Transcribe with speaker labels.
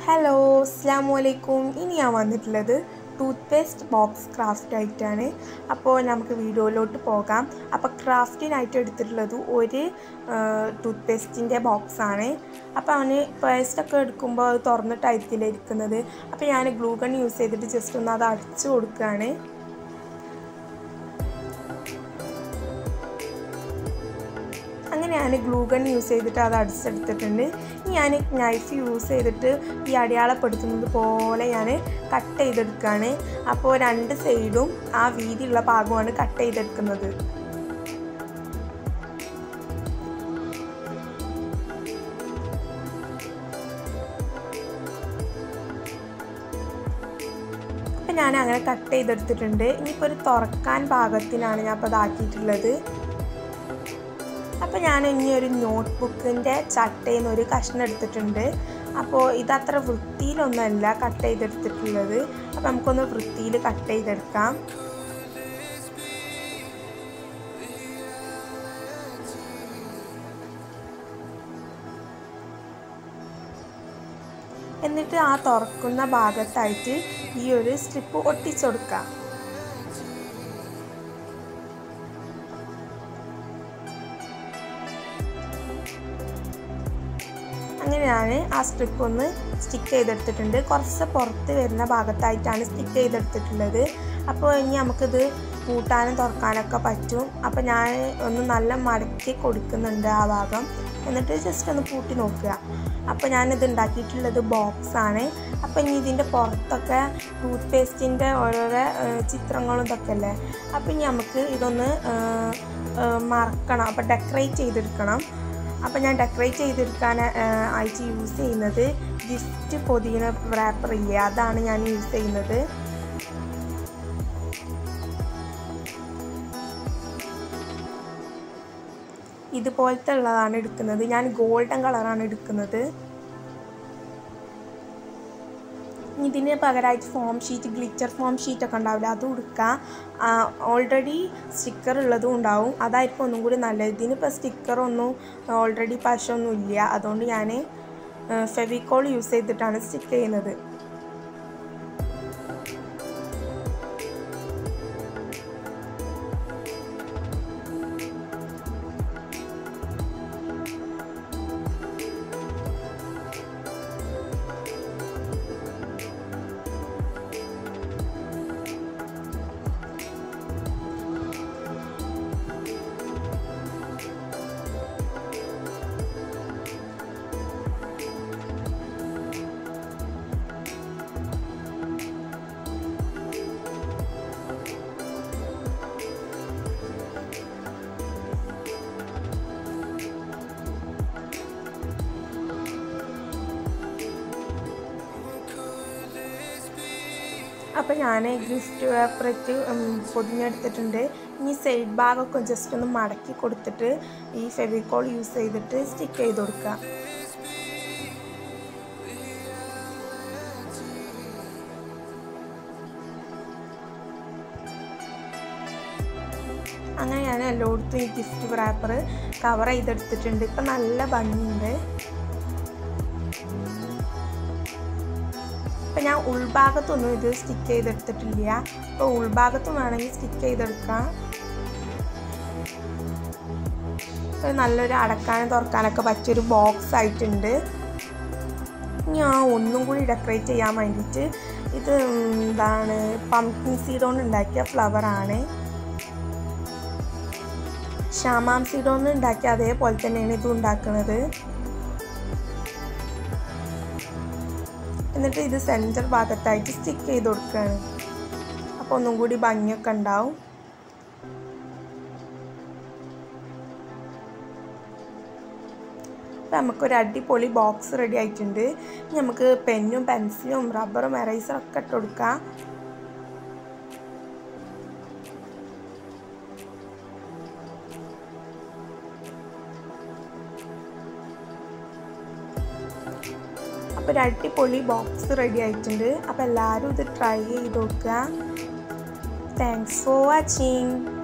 Speaker 1: Hello അസ്സലാമു അലൈക്കും. ഇനി ഞാൻ വന്നിട്ടുള്ളത് ടൂത്ത് പേസ്റ്റ് ബോക്സ് ക്രാഫ്റ്റ് ആയിട്ടാണ്. അപ്പോൾ നമുക്ക് വീഡിയോയിലോട്ട് പോകാം. അപ്പോൾ ക്രാഫ്റ്റിനായിട്ട് എടുത്തിട്ടുള്ളത് ഒരു ടൂത്ത് പേസ്റ്റിൻ്റെ ബോക്സാണ്. അപ്പോൾ അവന് പേസ്റ്റൊക്കെ എടുക്കുമ്പോൾ അത് തുറന്നിട്ടായിരിക്കില്ല ഇരിക്കുന്നത്. അപ്പോൾ ഞാൻ ഗ്ലൂ ഗൺ യൂസ് ചെയ്തിട്ട് ജസ്റ്റ് ഒന്ന് അത് അടിച്ചു കൊടുക്കുകയാണ്. അങ്ങനെ ഞാൻ ഗ്ലൂ ഗൺ യൂസ് ചെയ്തിട്ട് അത് അടിച്ചെടുത്തിട്ടുണ്ട്. ഞാൻ നൈഫ് യൂസ് ചെയ്തിട്ട് ഈ അടയാളപ്പെടുത്തുന്നത് പോലെ ഞാൻ കട്ട് ചെയ്തെടുക്കുകയാണ്. അപ്പോൾ രണ്ട് സൈഡും ആ വീതിയുള്ള ഭാഗമാണ് കട്ട് ചെയ്തെടുക്കുന്നത്. അപ്പം ഞാൻ അങ്ങനെ കട്ട് ചെയ്തെടുത്തിട്ടുണ്ട്. ഇനിയിപ്പോൾ ഒരു തുറക്കാൻ പാകത്തിനാണ് ഞാൻ അപ്പോൾ അതാക്കിയിട്ടുള്ളത്. അപ്പോൾ ഞാൻ ഇനി ഒരു നോട്ട് ബുക്കിൻ്റെ ചട്ടയിൽ നിന്ന് ഒരു കഷ്ണം എടുത്തിട്ടുണ്ട്. അപ്പോൾ ഇതത്ര വൃത്തിയിലൊന്നുമല്ല കട്ട് ചെയ്തെടുത്തിട്ടുള്ളത്. അപ്പോൾ നമുക്കൊന്ന് വൃത്തിയിൽ കട്ട് ചെയ്തെടുക്കാം. എന്നിട്ട് ആ തുറക്കുന്ന ഭാഗത്തായിട്ട് ഈ ഒരു സ്ട്രിപ്പ് ഒട്ടിച്ചെടുക്കാം. അങ്ങനെ ഞാൻ ആ സ്ട്രിപ്പ് ഒന്ന് സ്റ്റിക്ക് ചെയ്തെടുത്തിട്ടുണ്ട്. കുറച്ച് പുറത്ത് വരുന്ന ഭാഗത്തായിട്ടാണ് സ്റ്റിക്ക് ചെയ്തെടുത്തിട്ടുള്ളത്. അപ്പോൾ ഇനി നമുക്കിത് കൂട്ടാനും തുറക്കാനൊക്കെ പറ്റും. അപ്പോൾ ഞാൻ ഒന്ന് നല്ല മടക്കി കൊടുക്കുന്നുണ്ട് ആ ഭാഗം. എന്നിട്ട് ജസ്റ്റ് ഒന്ന് കൂട്ടി നോക്കുക. അപ്പോൾ ഞാനിത് ഉണ്ടാക്കിയിട്ടുള്ളത് ബോക്സാണ്. അപ്പോൾ ഇനി ഇതിൻ്റെ പുറത്തൊക്കെ ടൂത്ത് പേസ്റ്റിൻ്റെ ഓരോരോ ചിത്രങ്ങളും ഇതൊക്കെ അല്ലേ. അപ്പോൾ ഇനി നമുക്ക് ഇതൊന്ന് മറക്കണം. അപ്പോൾ ഡെക്കറേറ്റ് ചെയ്തെടുക്കണം. അപ്പോൾ ഞാൻ ഡെക്കറേറ്റ് ചെയ്തെടുക്കാൻ ആയിട്ട് യൂസ് ചെയ്യുന്നത് ഗിഫ്റ്റ് പൊതിയുന്ന റാപ്പർ ഇല്ലേ, അതാണ് ഞാൻ യൂസ് ചെയ്യുന്നത്. ഇതുപോലത്തെ ഉള്ളതാണ് എടുക്കുന്നത്. ഞാൻ ഗോൾഡൻ കളറാണ് എടുക്കുന്നത്. ഇതിന് പകരമായിട്ട് ഫോം ഷീറ്റ്, ഗ്ലിറ്റർ ഫോം ഷീറ്റൊക്കെ ഉണ്ടാവില്ല, അതും എടുക്കാം. ഓൾറെഡി സ്റ്റിക്കർ ഉള്ളതും ഉണ്ടാവും, അതായിരിക്കും ഒന്നും കൂടി നല്ലത്. ഇതിനിപ്പോൾ സ്റ്റിക്കറൊന്നും ഓൾറെഡി പശയൊന്നും ഇല്ല, അതുകൊണ്ട് ഞാൻ ഫെവിക്കോൾ യൂസ് ചെയ്തിട്ടാണ് സ്റ്റിക്ക് ചെയ്യുന്നത്. അപ്പോൾ ഞാൻ ഗിഫ്റ്റ് പേപ്പറേറ്റ് പൊതിഞ്ഞെടുത്തിട്ടുണ്ട്. ഇനി സൈഡ് ഭാഗമൊക്കെ ജസ്റ്റ് ഒന്ന് മടക്കി കൊടുത്തിട്ട് ഈ ഫെവിക്കോൾ യൂസ് ചെയ്തിട്ട് സ്റ്റിക്ക് ചെയ്ത് കൊടുക്കുക. അങ്ങനെ ഞാൻ എല്ലായിടത്തും ഈ ഗിഫ്റ്റ് പേപ്പർ കവർ ചെയ്തെടുത്തിട്ടുണ്ട്. ഇപ്പം നല്ല ഭംഗിയുണ്ട്. അപ്പം ഞാൻ ഉൾഭാഗത്തൊന്നും ഇത് സ്റ്റിക്ക് ചെയ്തെടുത്തിട്ടില്ല. അപ്പോൾ ഉൾഭാഗത്തും വേണമെങ്കിൽ സ്റ്റിക്ക് ചെയ്തെടുക്കാം. അപ്പോൾ നല്ലൊരു അടക്കാനും തുറക്കാനൊക്കെ പറ്റിയൊരു ബോക്സ് ആയിട്ടുണ്ട്. ഞാൻ ഒന്നും കൂടി ഡെക്കറേറ്റ് ചെയ്യാൻ വേണ്ടിയിട്ട് ഇത് എന്താണ് പംകിൻ സീഡ് കൊണ്ട് ഉണ്ടാക്കിയ ഫ്ലവറാണ്. ഷാമാം സീഡ് കൊണ്ട് ഉണ്ടാക്കിയ അതേപോലെ തന്നെയാണ് ഇത് ഉണ്ടാക്കുന്നത്. എന്നിട്ട് ഇത് സെൻറ്റർ ഭാഗത്തായിട്ട് സ്റ്റിക്ക് ചെയ്ത് കൊടുക്കുകയാണ്. അപ്പോൾ ഒന്നും കൂടി ഭംഗിയൊക്കെ ഉണ്ടാവും. അപ്പോൾ നമുക്കൊരു അടിപൊളി ബോക്സ് റെഡി ആയിട്ടുണ്ട്. ഇനി നമുക്ക് പെന്നും പെൻസിലും റബ്ബറും എറൈസറും ഒക്കെ ഇട്ട് കൊടുക്കാം. അപ്പോൾ ഒരു അടിപൊളി ബോക്സ് റെഡി ആയിട്ടുണ്ട്. അപ്പോൾ എല്ലാവരും ഇത് ട്രൈ ചെയ്ത് നോക്കുക. Thanks for watching.